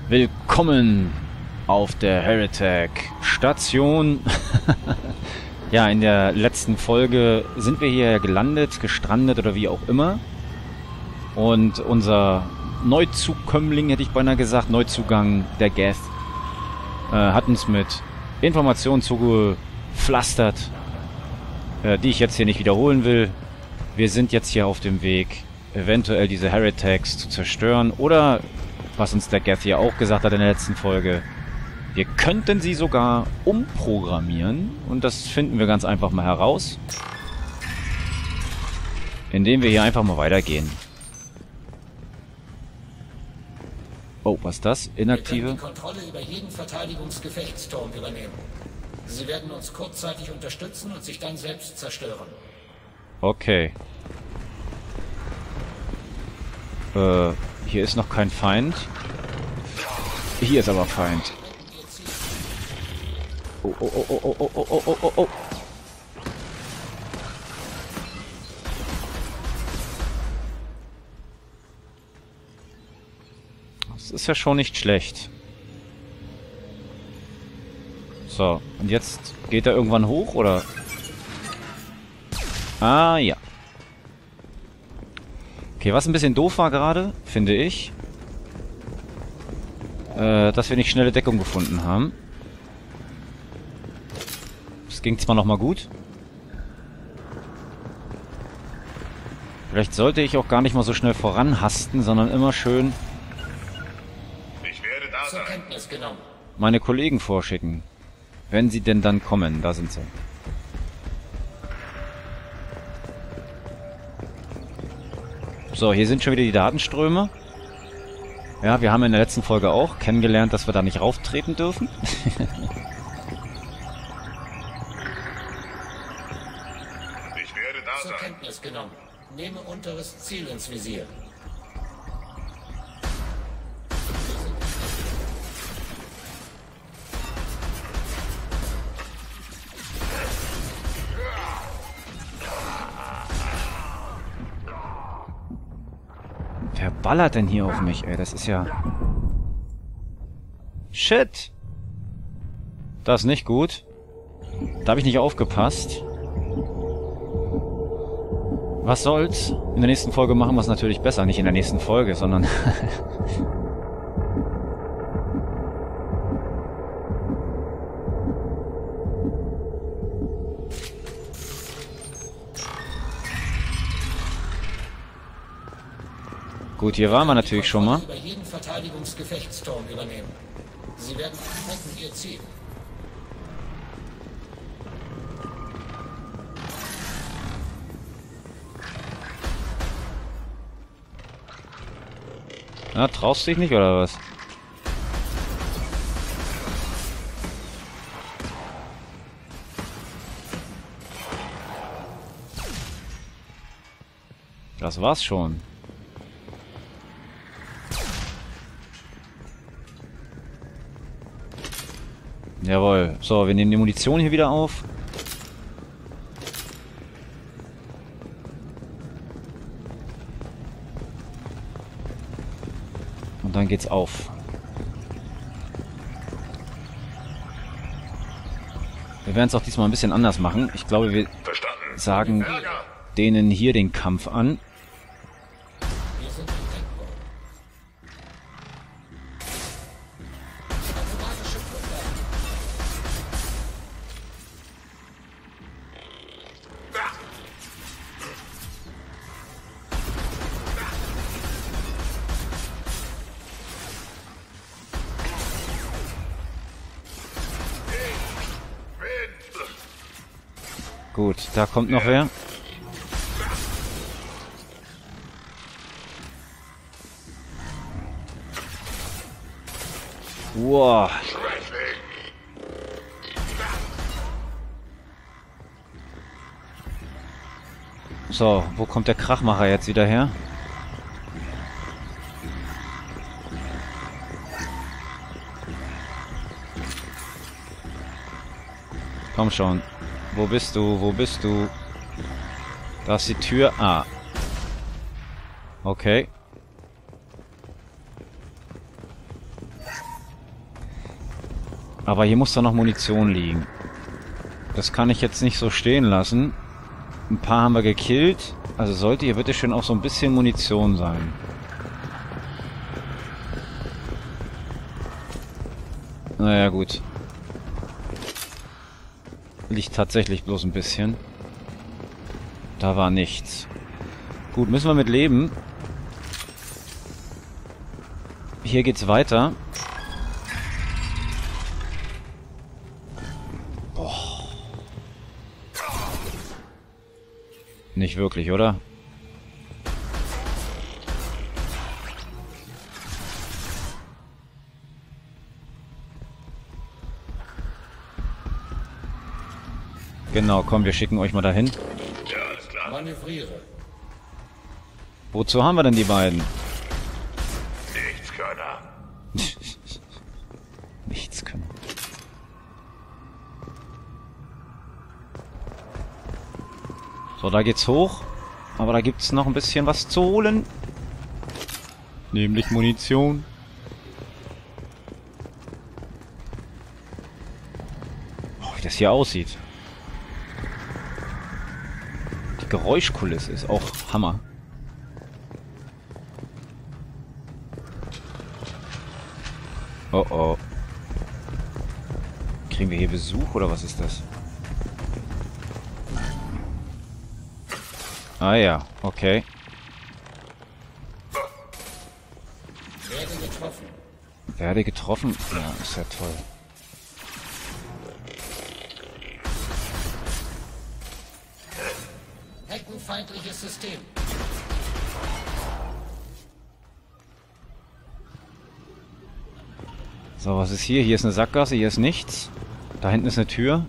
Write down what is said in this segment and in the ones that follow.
Willkommen auf der Heretic Station. Ja, in der letzten Folge sind wir hier gelandet, gestrandet oder wie auch immer. Und unser Neuzukömmling, hätte ich beinahe gesagt, Neuzugang, der Geth, hat uns mit Informationen zugepflastert, die ich jetzt hier nicht wiederholen will. Wir sind jetzt hier auf dem Weg, eventuell diese Heretics zu zerstören oder, was uns der Geth hier auch gesagt hat in der letzten Folge, wir könnten sie sogar umprogrammieren und das finden wir ganz einfach mal heraus, indem wir hier einfach mal weitergehen. Oh, was ist das? Inaktive? Wir können die Kontrolle über jeden Verteidigungsgefechtsturm übernehmen. Sie werden uns kurzzeitig unterstützen und sich dann selbst zerstören. Okay. Hier ist noch kein Feind. Hier ist aber Feind. Oh, oh, oh, oh, oh, oh, oh, oh, oh, oh. Das ist ja schon nicht schlecht. So, und jetzt geht er irgendwann hoch, oder? Ah, ja. Okay, was ein bisschen doof war gerade, finde ich, dass wir nicht schnelle Deckung gefunden haben. Das ging zwar nochmal gut. Vielleicht sollte ich auch gar nicht mal so schnell voranhasten, sondern immer schön Zur Kenntnis genommen. meine Kollegen vorschicken. Wenn sie denn dann kommen. Da sind sie. So, hier sind schon wieder die Datenströme. Ja, wir haben in der letzten Folge auch kennengelernt, dass wir da nicht rauftreten dürfen. Ich werde da Zur sein. Kenntnis genommen. Nehme unteres Ziel ins Visier. Wer ballert denn hier auf mich, ey? Das ist ja... Shit! Das ist nicht gut. Da habe ich nicht aufgepasst. Was soll's? In der nächsten Folge machen wir es natürlich besser. Nicht in der nächsten Folge, sondern... Gut, hier waren wir natürlich schon mal. Über jeden Verteidigungsgefechtsturm übernehmen. Sie werden treffen ihr Ziel. Na, traust du dich nicht, oder was? Das war's schon. Jawohl. So, wir nehmen die Munition hier wieder auf. Und dann geht's auf. Wir werden es auch diesmal ein bisschen anders machen. Ich glaube, wir Verstanden. sagen Ärger. denen hier den Kampf an. Wir sind in Deckung. Automatische Fluchtwaffe. Gut, da kommt noch wer. Wow. So, wo kommt der Krachmacher jetzt wieder her? Komm schon. Wo bist du? Wo bist du? Da ist die Tür. Ah. Okay. Aber hier muss doch noch Munition liegen. Das kann ich jetzt nicht so stehen lassen. Ein paar haben wir gekillt. Also sollte hier bitte schön auch so ein bisschen Munition sein. Naja, gut. Liegt tatsächlich bloß ein bisschen. Da war nichts. Gut, müssen wir mit leben. Hier geht's weiter. Boah. Nicht wirklich, oder? Genau, komm, wir schicken euch mal dahin. Ja, alles klar. Manövriere. Wozu haben wir denn die beiden? Nichtskönner. Nichts können. So, da geht's hoch. Aber da gibt's noch ein bisschen was zu holen. Nämlich Munition. Oh, wie das hier aussieht. Die Geräuschkulisse ist auch Hammer. Oh oh. Kriegen wir hier Besuch oder was ist das? Ah ja, okay. Werde getroffen. Werde getroffen? Ja, ist ja toll. Heckenfeindliches System. So, was ist hier? Hier ist eine Sackgasse, hier ist nichts. Da hinten ist eine Tür.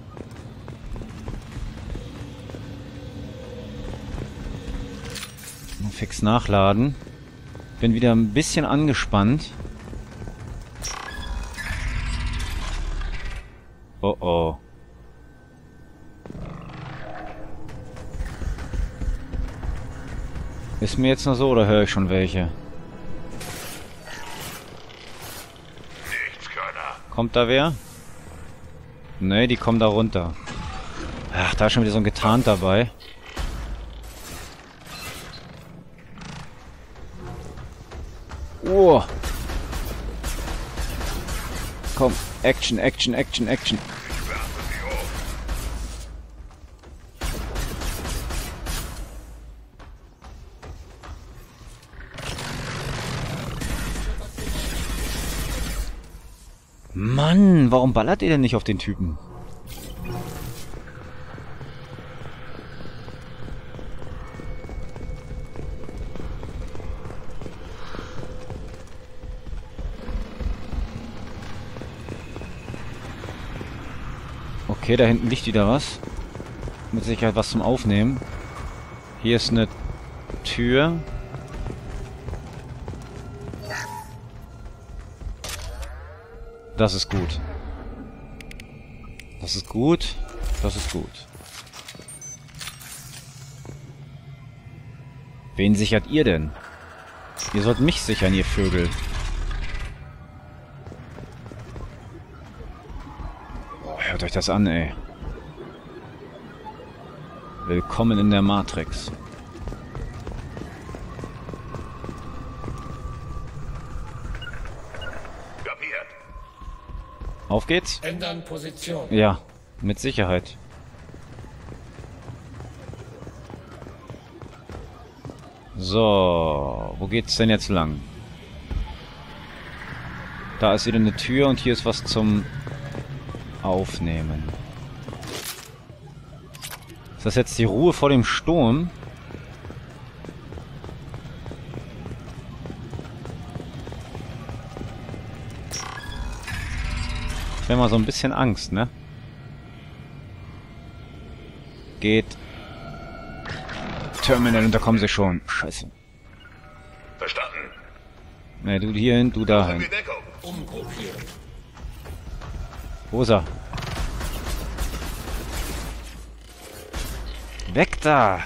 Nur fix nachladen. Bin wieder ein bisschen angespannt. Oh oh. Ist mir jetzt nur so oder höre ich schon welche? Nichtskönner. Kommt da wer? Ne, die kommen da runter. Ach, da ist schon wieder so ein Getarnt dabei. Oh. Komm, Action, Action, Action, Action. Ich werfe sie hoch. Mann, warum ballert ihr denn nicht auf den Typen? Okay, da hinten liegt wieder was. Mit Sicherheit was zum Aufnehmen. Hier ist eine Tür. Das ist gut. Das ist gut. Das ist gut. Wen sichert ihr denn? Ihr sollt mich sichern, ihr Vögel. Oh, hört euch das an, ey. Willkommen in der Matrix. Kapiert. Auf geht's? Ändern Position. Ja, mit Sicherheit. So, wo geht's denn jetzt lang? Da ist wieder eine Tür und hier ist was zum Aufnehmen. Ist das jetzt die Ruhe vor dem Sturm? Ich habe mal so ein bisschen Angst, ne? Geht. Terminal, und da kommen sie schon. Scheiße. Verstanden. Ne, du hierhin, du dahin. Suchen wir Deckung. Umgruppieren. Wo ist er? Weg da!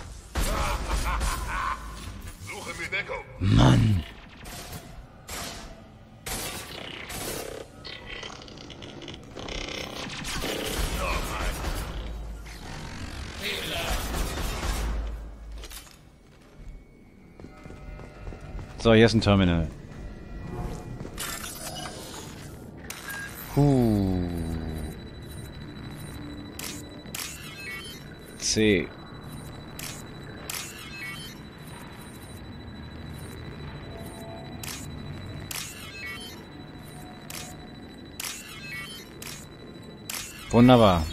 Suchen wir Deckung. Mann! So, hier ist ein Terminal. C. Wunderbar.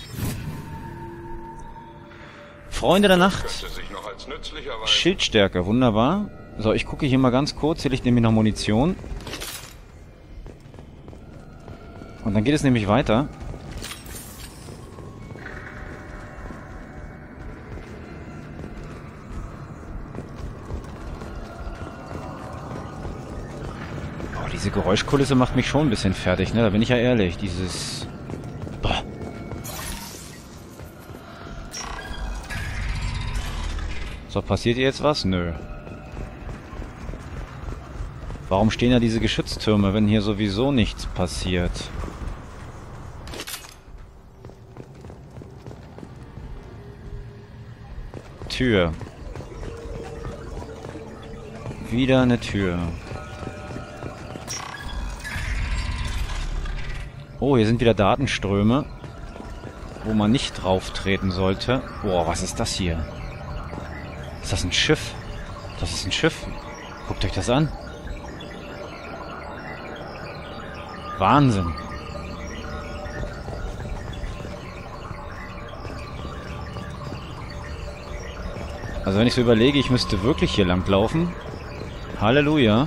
Freunde der Nacht. Könnte sich noch als nützlich erweisen. Schildstärke, wunderbar. So, ich gucke hier mal ganz kurz. Hier liegt nämlich noch Munition. Und dann geht es nämlich weiter. Oh, diese Geräuschkulisse macht mich schon ein bisschen fertig, ne? Da bin ich ja ehrlich. Dieses... Boah. So, passiert hier jetzt was? Nö. Warum stehen da diese Geschütztürme, wenn hier sowieso nichts passiert? Tür. Wieder eine Tür. Oh, hier sind wieder Datenströme, wo man nicht drauf treten sollte. Boah, was ist das hier? Ist das ein Schiff? Das ist ein Schiff. Guckt euch das an. Wahnsinn. Also wenn ich so überlege, ich müsste wirklich hier lang laufen. Halleluja.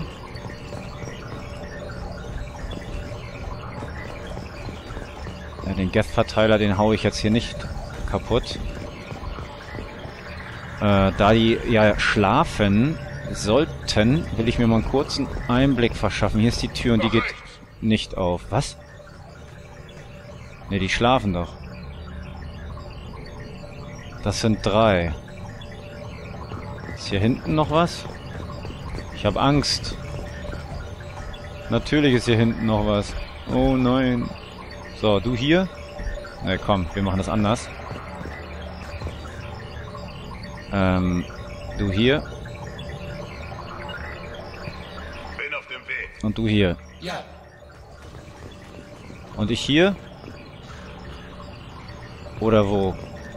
Ja, den Geth-Verteiler, den haue ich jetzt hier nicht kaputt. Da die ja schlafen sollten, will ich mir mal einen kurzen Einblick verschaffen. Hier ist die Tür und die geht nicht auf. Was? Ne, die schlafen doch. Das sind 3. Ist hier hinten noch was? Ich habe Angst. Natürlich ist hier hinten noch was. Oh nein. So, du hier? Na komm, wir machen das anders. Du hier. Bin auf dem Weg. Und du hier. Ja, Und ich hier? Oder wo?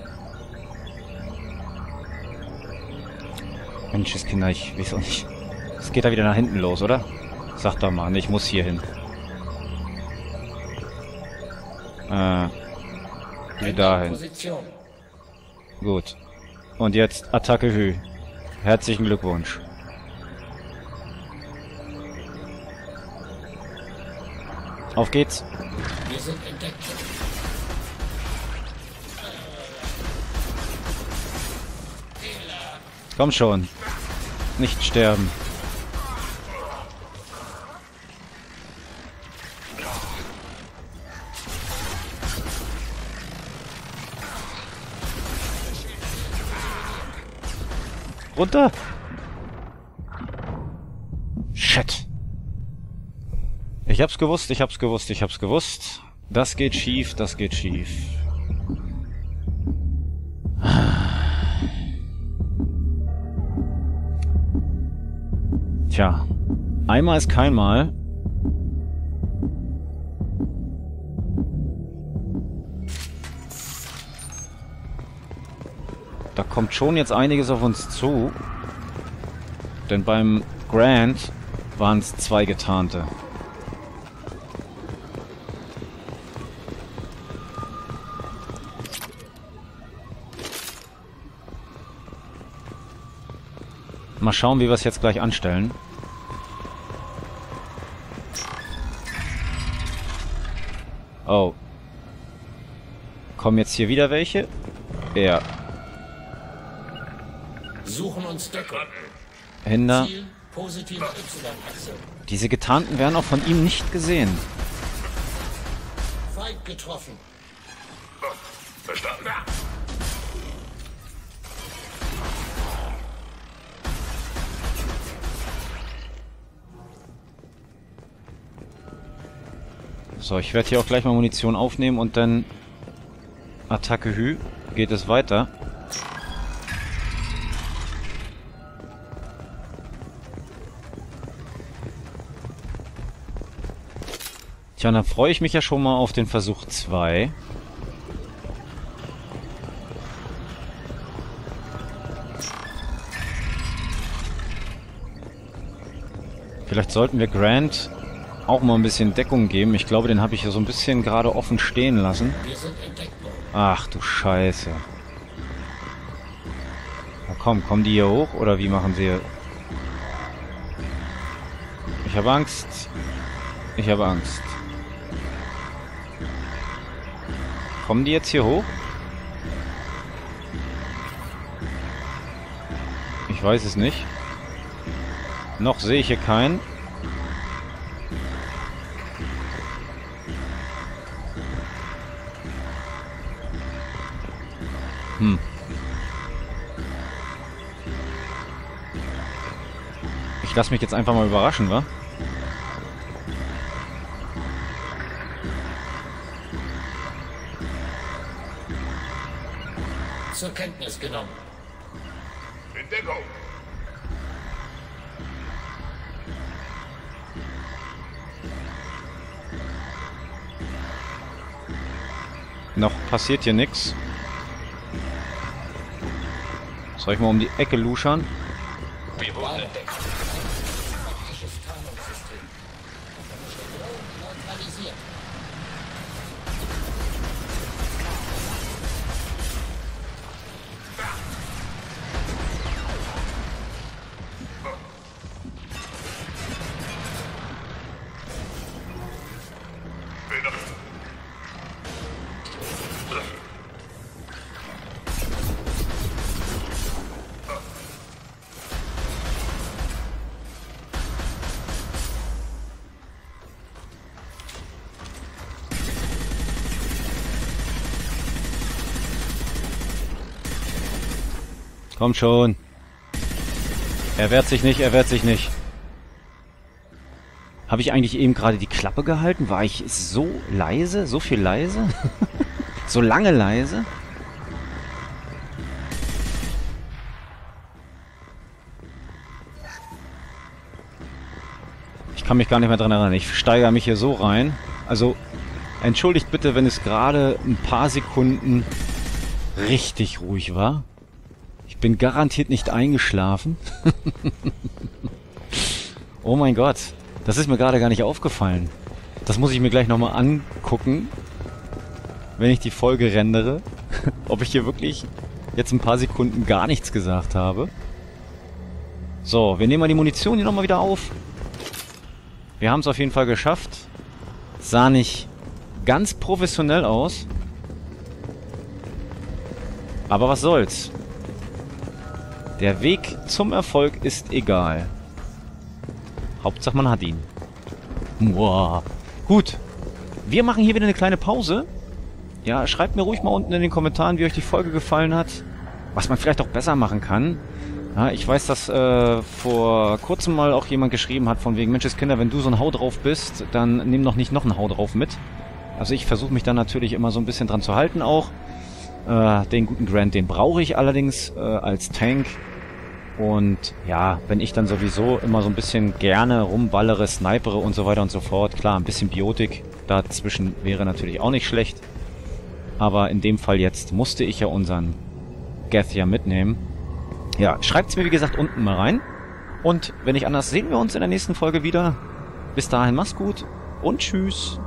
Menschenskinder, ich weiß auch nicht. Es geht da wieder nach hinten los, oder? Sag doch mal, ich muss hier hin. Geh dahin. Position. Gut. Und jetzt Attacke Hü. Herzlichen Glückwunsch. Auf geht's. Wir sind entdeckt. Komm schon. Nicht sterben. Runter! Shit. Ich hab's gewusst, ich hab's gewusst, ich hab's gewusst. Das geht schief, das geht schief. Tja. Einmal ist kein Mal. Da kommt schon jetzt einiges auf uns zu. Denn beim Grant waren es 2 Getarnte. Mal schauen, wie wir es jetzt gleich anstellen. Oh. Kommen jetzt hier wieder welche? Ja. Suchen uns Deckung. Hinder. Ziel, positive Y-Achse. Diese Getarnten werden auch von ihm nicht gesehen. Feind getroffen. Verstanden. So, ich werde hier auch gleich mal Munition aufnehmen und dann Attacke Hü. Geht es weiter. Tja, dann freue ich mich ja schon mal auf den Versuch 2. Vielleicht sollten wir Grant auch mal ein bisschen Deckung geben. Ich glaube, den habe ich ja so ein bisschen gerade offen stehen lassen. Wir sind entdeckt worden. Ach du Scheiße. Na komm, kommen die hier hoch oder wie machen sie? Ich habe Angst. Ich habe Angst. Kommen die jetzt hier hoch? Ich weiß es nicht. Noch sehe ich hier keinen. Ich lasse mich jetzt einfach mal überraschen, wa? Zur Kenntnis genommen. In Deckung. Noch passiert hier nichts. Soll ich mal um die Ecke luschern? Wir wurden entdeckt. Taktisches Tarnungssystem. Neutralisiert. Komm schon. Er wehrt sich nicht, er wehrt sich nicht. Habe ich eigentlich eben gerade die Klappe gehalten? War ich so leise? So viel leise? So lange leise? Ich kann mich gar nicht mehr dran erinnern. Ich steigere mich hier so rein. Also, entschuldigt bitte, wenn es gerade ein paar Sekunden richtig ruhig war. Ich bin garantiert nicht eingeschlafen. Oh mein Gott. Das ist mir gerade gar nicht aufgefallen. Das muss ich mir gleich nochmal angucken, wenn ich die Folge rendere. Ob ich hier wirklich jetzt ein paar Sekunden gar nichts gesagt habe. So, wir nehmen mal die Munition hier nochmal wieder auf. Wir haben es auf jeden Fall geschafft. Sah nicht ganz professionell aus. Aber was soll's. Der Weg zum Erfolg ist egal. Hauptsache man hat ihn. Wow. Gut. Wir machen hier wieder eine kleine Pause. Ja, schreibt mir ruhig mal unten in den Kommentaren, wie euch die Folge gefallen hat. Was man vielleicht auch besser machen kann. Ja, ich weiß, dass vor kurzem mal auch jemand geschrieben hat, von wegen, Menschenskinder, wenn du so ein Hau drauf bist, dann nimm doch nicht noch ein Hau drauf mit. Also ich versuche mich dann natürlich immer so ein bisschen dran zu halten auch. Den guten Grant, den brauche ich allerdings als Tank. Und ja, wenn ich dann sowieso immer so ein bisschen gerne rumballere, snipere und so weiter und so fort. Klar, ein bisschen Biotik dazwischen wäre natürlich auch nicht schlecht. Aber in dem Fall jetzt musste ich ja unseren Geth ja mitnehmen. Ja, schreibt's mir wie gesagt unten mal rein. Und wenn nicht anders, sehen wir uns in der nächsten Folge wieder. Bis dahin, mach's gut und tschüss.